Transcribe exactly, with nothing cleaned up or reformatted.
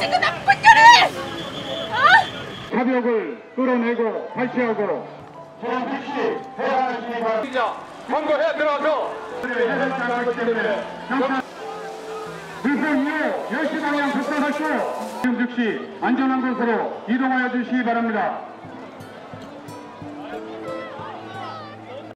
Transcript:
지금 나쁜 년이! 어? 가벽을 끌어내고 탈취하고 저는 즉시 해산하시기 바랍니다. 선거에 들어서 해산자가 있기 때문에 불법 이후 열 시 방향 급속하시고 지금 즉시 안전한 곳으로 이동하여 주시기 바랍니다.